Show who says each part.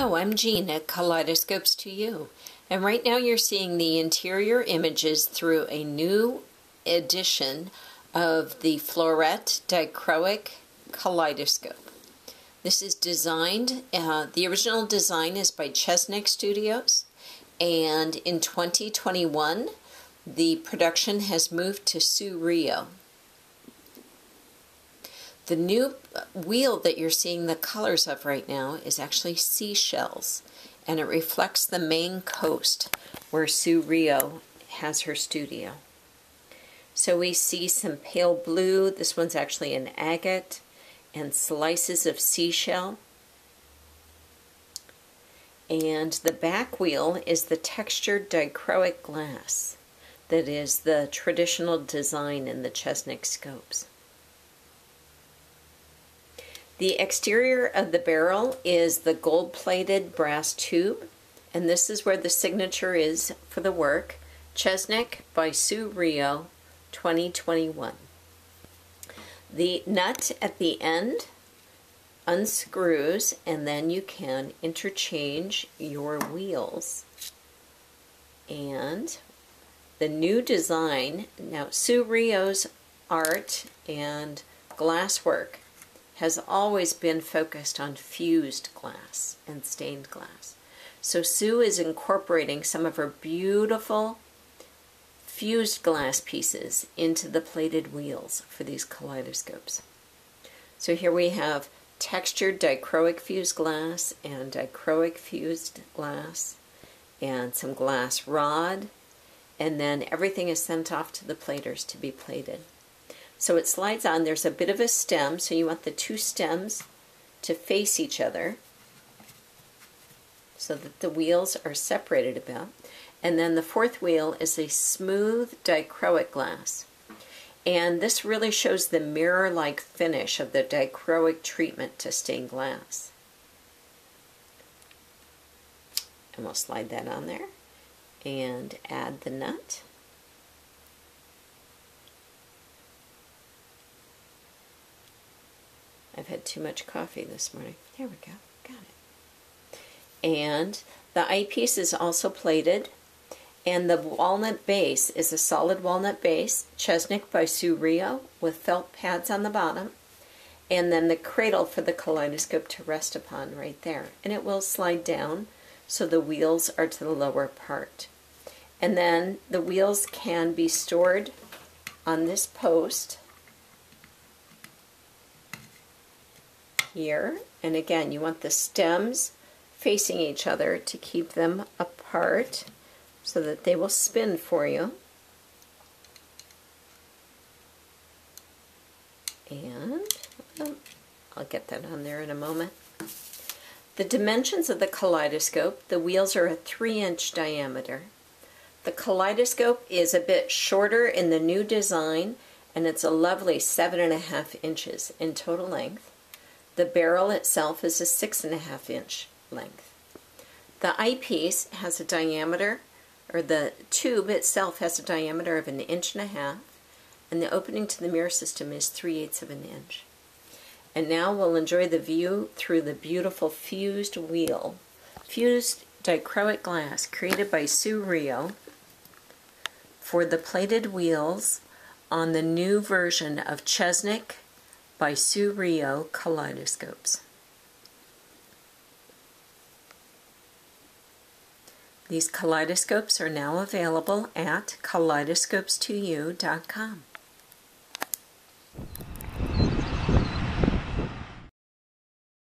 Speaker 1: Hello, I'm Jean at Kaleidoscopes to You, and right now you're seeing the interior images through a new edition of the Floret Dichroic Kaleidoscope. This is designed, the original design is by Chesnik Studios, and in 2021 the production has moved to Rioux. The new wheel that you're seeing the colors of right now is actually seashells, and it reflects the main coast where Rioux has her studio. So we see some pale blue, this one's actually an agate, and slices of seashell. And the back wheel is the textured dichroic glass that is the traditional design in the Chesnik scopes. The exterior of the barrel is the gold-plated brass tube, and this is where the signature is for the work, Chesnik by Rioux 2021. The nut at the end unscrews, and then you can interchange your wheels. And the new design, now Rioux' art and glasswork has always been focused on fused glass and stained glass. So Sue is incorporating some of her beautiful fused glass pieces into the plated wheels for these kaleidoscopes. So here we have textured dichroic fused glass and dichroic fused glass and some glass rod, and then everything is sent off to the platers to be plated. So it slides on, there's a bit of a stem, so you want the two stems to face each other so that the wheels are separated a bit. And then the fourth wheel is a smooth dichroic glass. And this really shows the mirror-like finish of the dichroic treatment to stained glass. And we'll slide that on there and add the nut. I've had too much coffee this morning. There we go. Got it. And the eyepiece is also plated, and the walnut base is a solid walnut base, Chesnik by Rioux, with felt pads on the bottom, and then the cradle for the kaleidoscope to rest upon right there. And it will slide down so the wheels are to the lower part. And then the wheels can be stored on this post here, and again you want the stems facing each other to keep them apart so that they will spin for you. And I'll get that on there in a moment. The dimensions of the kaleidoscope, the wheels are a 3-inch diameter. The kaleidoscope is a bit shorter in the new design, and it's a lovely 7.5 inches in total length. The barrel itself is a 6.5-inch length. The eyepiece has a diameter, or the tube itself has a diameter of 1.5 inches, and the opening to the mirror system is 3/8 of an inch. And now we'll enjoy the view through the beautiful fused wheel, fused dichroic glass created by Rioux for the plated wheels on the new version of Chesnik by Rioux kaleidoscopes. These kaleidoscopes are now available at kaleidoscopestoyou.com.